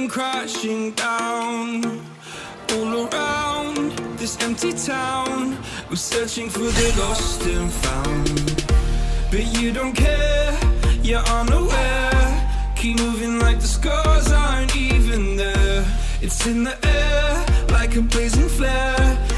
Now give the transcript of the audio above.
crashing down. All around this empty town, we're searching for the lost and found. But you don't care, you're unaware. Keep moving like the scars aren't even there. It's in the air like a blazing flare.